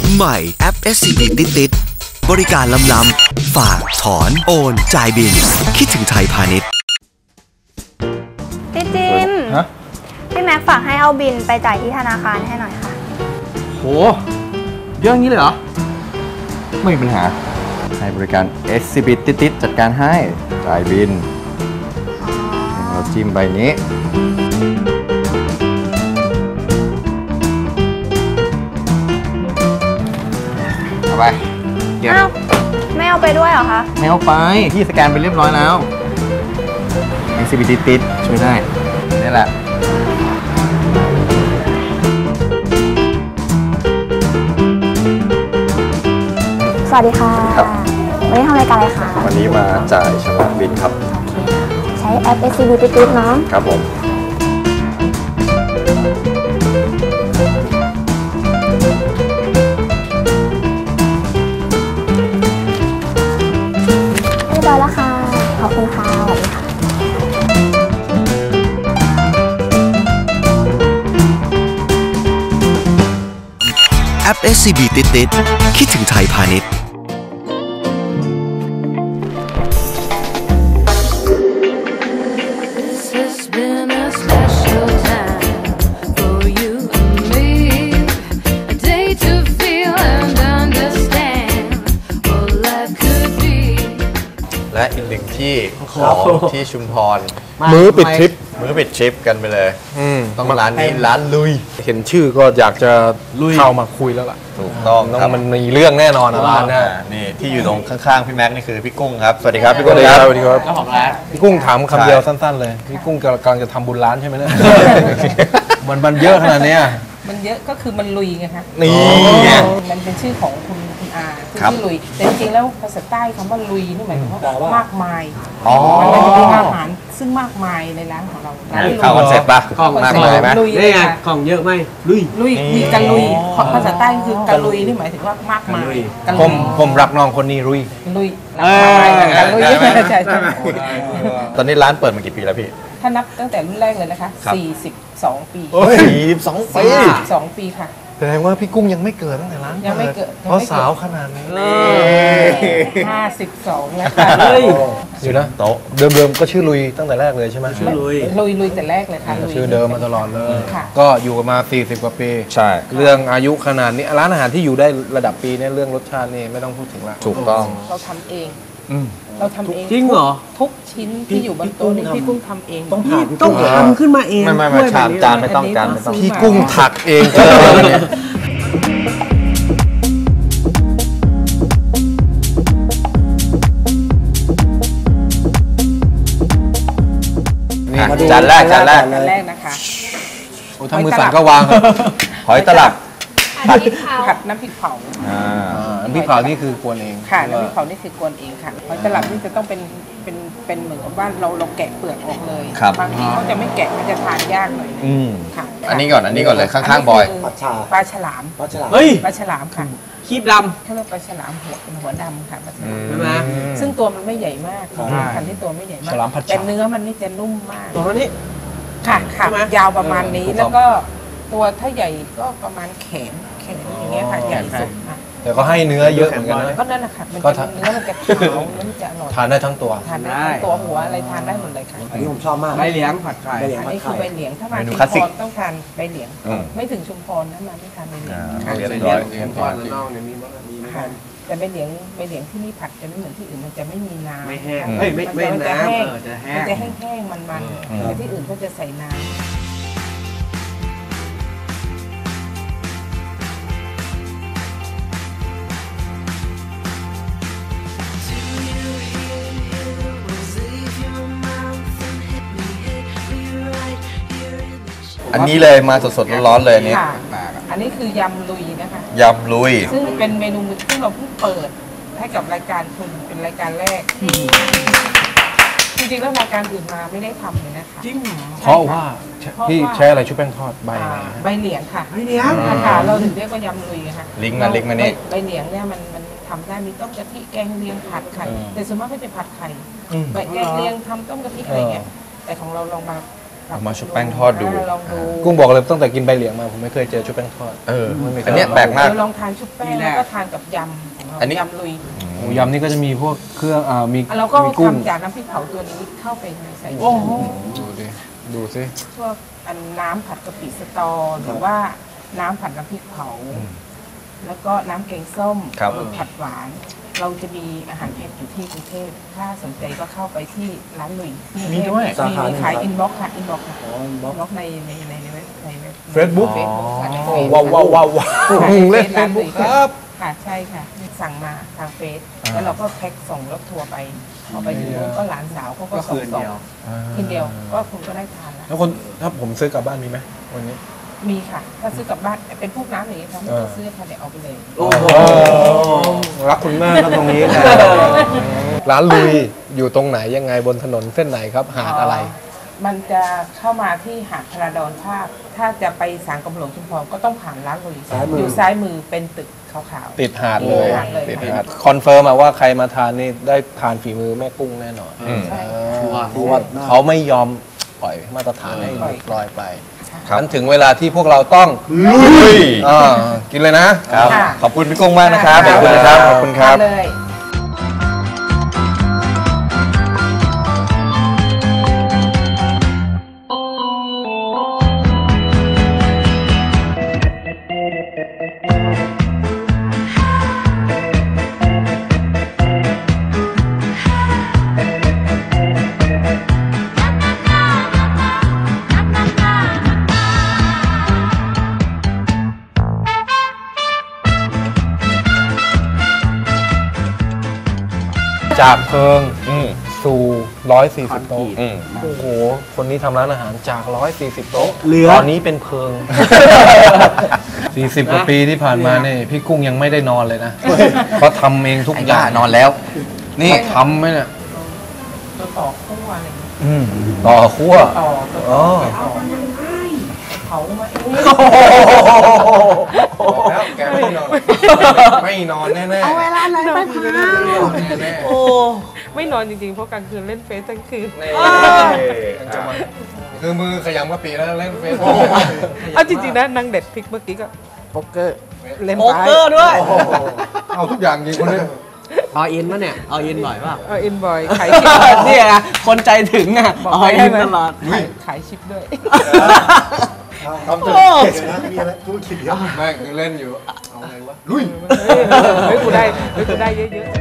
ใหม่แอป SCB ติดบริการล้ำๆฝากถอนโอนจ่ายบินคิดถึงไทยพาณิชย์พี่จิมพี่แม็กฝากให้เอาบินไปจ่ายที่ธนาคารให้หน่อยค่ะโหเยอะอย่างนี้เลยเหรอไม่มีปัญหาให้บริการ SCB ติดจัดการให้จ่ายบินเราจิ้มใบนี้เอาไปเก็บไม่เอาไปด้วยเหรอคะไม่เอาไปพี่สแกนไปเรียบร้อยแล้ว SCB ติดช่วยได้นี่แหละสวัสดีค่ะวันนี้ทำรายการอะไรคะวันนี้มาจ่ายชำระบินครับใช้แอป SCB ติดเนาะครับผมเรียบร้อยแล้วค่ะขอบคุณค่ะสวัสดีค่ะแอป SCB ติดคิดถึงไทยพาณิชย์และอีกหนึ่งที่ของที่ชุมพรมื้อปิดทริปกันไปเลยต้องร้านนี้ร้านลุยเห็นชื่อก็อยากจะเข้ามาคุยแล้วล่ะถูกต้องครับมันมีเรื่องแน่นอนร้านนี้นี่ที่อยู่ตรงข้างๆพี่แม็กนี่คือพี่กุ้งครับสวัสดีครับพี่กุ้งครับสวัสดีครับเจ้าของร้านพี่กุ้งถามคำเดียวสั้นๆเลยพี่กุ้งกำลังจะทำบุญร้านใช่ไหมเนี่ยมันเยอะขนาดนี้มันเยอะก็คือมันลุยไงคะนี่มันเป็นชื่อของคุณอาชื่อลุยแต่จริงๆแล้วภาษาใต้คำว่าลุยนี่หมายถึงว่ามากมายมันจะมีอาหารซึ่งมากมายในร้านของเราเข้าคอนเซ็ปต์ป่ะมากมายไหมนี่ไงของเยอะไหมลุยมีกันลุยภาษาใต้คือกันลุยนี่หมายถึงว่ามากมายผมรักน้องคนนี้ลุยกันลุยใช่ตอนนี้ร้านเปิดมากี่ปีแล้วพี่ถ้านับตั้งแต่รุ่นแรกเลยนะคะ42 ปี42 ปีค่ะแสดงว่าพี่กุ้งยังไม่เกิดตั้งแต่ร้านยังไม่เกิดเพราะสาวขนาดนี้ 52แล้วค่ะอยู่นะโต๊ะเดิมๆก็ชื่อลุยตั้งแต่แรกเลยใช่ไหมชื่อลุยแต่แรกเลยค่ะชื่อเดิมมาตลอดเลยก็อยู่กันมา40 กว่าปีใช่เรื่องอายุขนาดนี้ร้านอาหารที่อยู่ได้ระดับปีเนี่ยเรื่องรสชาตินี่ไม่ต้องพูดถึงละถูกต้องเราทำเองเราทำเองจริงเหรอทุกชิ้นที่อยู่บนโต๊ะนี่พี่กุ้งทำเองต้องทำขึ้นมาเองไม่จานไม่ต้องพี่กุ้งถักเองจานแรกนะคะโอ้ทำมือสั่นก็วางหอยตลับผัดน้ำพริกเผาน้ำพริกเผานี่คือกวนเองค่ะน้ำพริกเผานี่คือกวนเองค่ะหอยตลับนี่จะต้องเป็นเหมือนกับว่าเราแกะเปลือกออกเลยบางทีเขาจะไม่แกะมันจะทานยากหน่อยค่ะอันนี้ก่อนเลยข้างๆบอยปลาฉลามเฮ้ยปลาฉลามค่ะคีบดำเขาเรียกปลาฉลามหัวดำค่ะปลาฉลามใช่ไหมซึ่งตัวมันไม่ใหญ่มากพันที่ตัวไม่ใหญ่มากแต่เนื้อมันนี่จะนุ่มมากตัวนี้ค่ะยาวประมาณนี้แล้วก็ตัวถ้าใหญ่ก็ประมาณแขนอย่างเงี้ยค่ะใหญ่สุดแต่ก็ให้เนื้อเยอะเหมือนกันนะก็นั่นแหละค่ะมันจะเนื้อมันจะขาวแล้วมันจะอร่อยทานได้ทั้งตัวทานได้ทั้งตัวหัวอะไรทานได้หมดเลยค่ะอันนี้ผมชอบมากใบเหลียงผัดไข่อันนี้คือใบเหลียงถ้ามาชุมพรต้องทานใบเหลียงไม่ถึงชุมพรนะมาไม่ทานใบเหลียงเรียบร้อยแต่ใบเหลียงที่นี่ผัดจะไม่เหมือนที่อื่นมันจะไม่มีน้ำไม่แห้งมันจะแห้งมันจะแห้งมันแต่ที่อื่นก็จะใส่น้ำอันนี้เลยมาสดๆร้อนๆเลยนี่อันนี้คือยำลุยนะคะยำลุยซึ่งเป็นเมนูที่เราเพิ่งเปิดให้กับรายการคุณเป็นรายการแรกจริงๆแล้วรายการอื่นมาไม่ได้ทำเลยนะคะจริงเพราะว่าพี่ใช้อะไรชุบแป้งทอดใบอะไรใบเหลียงค่ะใบเหลียงค่ะเราถึงเรียกว่ายำลุยค่ะลิงก์มานี่ใบเหลียงเนี่ยมันทำได้มีต้มกะทิแกงเลียงผัดไข่แต่ส่วนมากไม่จะผัดไข่ใบแกงเลียงทำต้มกะทิอะไรเงี้ยแต่ของเราลองมาเอามาชุบแป้งทอดดูลองดูกุ้งบอกเลยตั้งแต่กินใบเหลียงมาผมไม่เคยเจอชุบแป้งทอดอันเนี้ยแปลกมากเดี๋ยวลองทานชุบแป้งแล้วก็ทานกับยำของเราอันนี้ยำลุยหมูยำนี่ก็จะมีพวกเครื่องมีเราก็มีกุ้งทำจากน้ำพริกเผาตัวนี้เข้าไปในใส่ดูดิดูสิพวกอันน้ำผัดกะปิสตอหรือว่าน้ำผัดน้ำพริกเผา แล้วก็น้ำแกงส้มครับหรือผัดหวาน เราจะมีอาหารเผ็ดอยู่ที่กรุงเทพถ้าสนใจก็เข้าไปที่ร้านลุยที่กรุงเทพมีด้วยมีขายอินบ็อกซ์ค่ะอินบ็อกซ์ค่ะอินบ็อกซ์ในเว็บในเว็บ Facebook ค่ะในเฟซว้าวว้าวว้าวว้าวค่ะเล่นฟเฟซซบุ๊กร้านลุยครับค่ะใช่ค่ะสั่งมาทางเฟซแล้วเราก็แพ็คส่งรถทัวร์ไปพอไปถึงนู้นก็หลานสาวเขาก็ส่งคืนเดียวก็คุณก็ได้ทานแล้วแล้วคนถ้าผมซื้อกลับบ้านมีไหมวันนี้มีค่ะ ถ้าซื้อกลับบ้านเป็นพวกน้ำอย่างนี้ค่ะไม่ต้องซื้อค่ะเดี๋ยวเอาไปเลยโอ้โหรักคุณแม่ครับตรงนี้นะร้านลุยอยู่ตรงไหนยังไงบนถนนเส้นไหนครับหาดอะไรมันจะเข้ามาที่หาดพระดอนภาคถ้าจะไปสารกำหลวงชุมพรก็ต้องผ่านร้านลุยอยู่ซ้ายมือเป็นตึกขาวๆติดหาดเลยติดหาดเลยติดหาดคอนเฟิร์มมาว่าใครมาทานนี่ได้ทานฝีมือแม่กุ้งแน่นอนใช่เพราะว่าเขาไม่ยอมปล่อยมาตรฐานให้ลอยไปครับนั้นถึงเวลาที่พวกเราต้องลุยกินเลยนะครับค่ะขอบคุณพี่กุ้งมากนะครับ ขอบคุณนะครับ ขอบคุณครับเลยจากเพิงสู่140โต๊ะโอ้โหคนนี้ทำร้านอาหารจาก140โต๊ะตอนนี้เป็นเพิง 40 กว่าปีที่ผ่านมาเนี่ยพี่กุ้งยังไม่ได้นอนเลยนะเขาทำเองทุกอย่างนอนแล้ว นี่ทำไหมเนี่ยตัวต่อคู่อะไรอย่างเงี้ยต่อคั่วต่ออ๋อเผามาเองแล้วแกไม่นอนไม่นอนแน่ๆเอาเวลาไหนไปพักแน่โอ้ไม่นอนจริงๆเพราะกลางคืนเล่นเฟซทั้งคืนๆคือมือขยำกะปิแล้วเล่นเฟซบุ๊กเอาจริงๆนะนางเด็ดพริกเมื่อกี้ก็โป๊กเกอร์เล่นโป๊กเกอร์ด้วยเอาทุกอย่างจริงคนนี้เอาอินป่ะเนี่ย เอาอินบ่อยป่ะอินบอยขายเนี่ยไงคนใจถึงอ่ะบอกเอาไปอิได้นไหมตลอดขายชิปด้วยทำจนแม่งคือเล่นอยู่เอาไงวะลุยเฮ้ยกูได้เยอะๆ